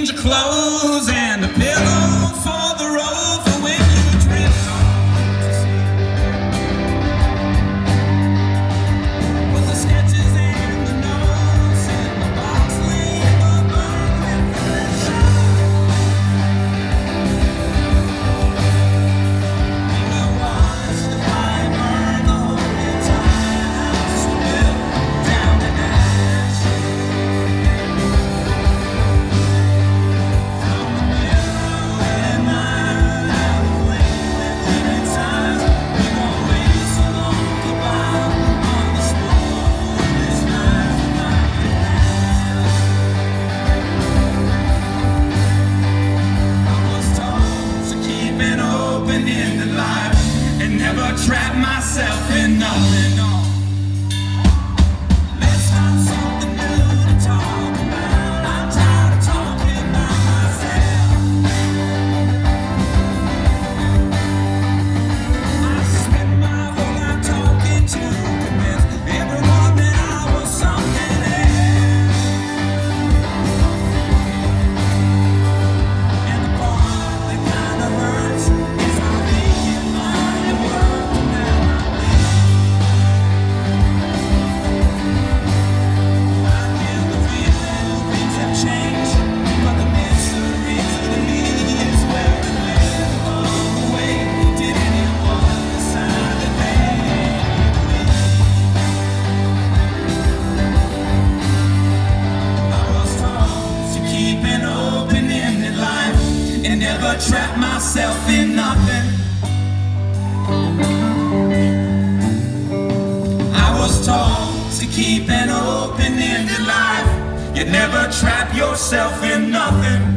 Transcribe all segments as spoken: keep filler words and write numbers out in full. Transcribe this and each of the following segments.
change of clothes and a pillow for the road for when you drift off to sea. With the sketches and the notes and the box label burned with the shine. We will watch the fire burn the whole entire house we built down to ash. Trap myself in nothing. Let's find something new to talk about. I'm tired of talking about myself. I spend my whole life talking to convince everyone that I was something else. And the part that kinda hurts is I'm thinking my world. Trap myself in nothing. I was taught to keep an open-ended life. You never trap yourself in nothing.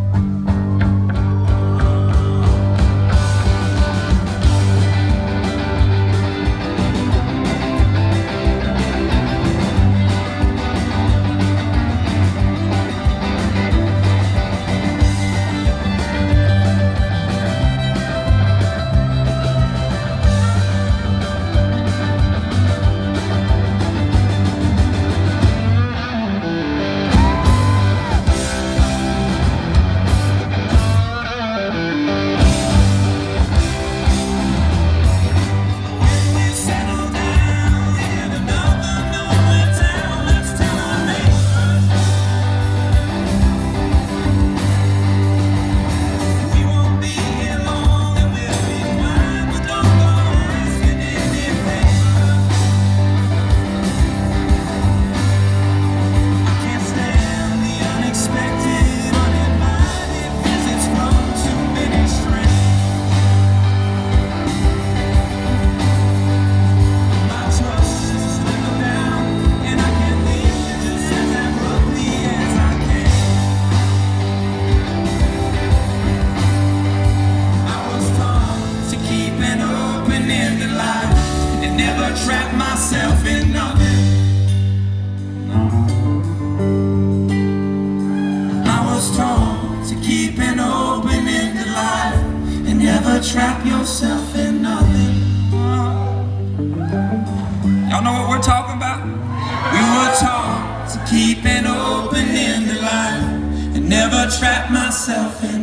Trap myself in nothing. I was taught to keep an open-ended life and never trap yourself in nothing. Y'all know what we're talking about? We were taught to keep an open-ended life and never trap myself in